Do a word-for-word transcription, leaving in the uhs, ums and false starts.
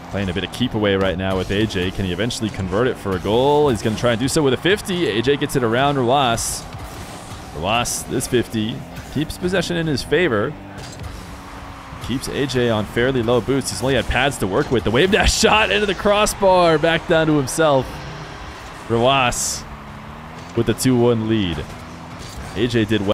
Playing a bit of keep away right now with ayyjayy. Can he eventually convert it for a goal? He's going to try and do so with a fifty. ayyjayy gets it around rlcs. rlcs, this fifty, keeps possession in his favor. Keeps ayyjayy on fairly low boots. He's only had pads to work with. The wave dash shot into the crossbar. Back down to himself. rlcs with the two one lead. ayyjayy did well.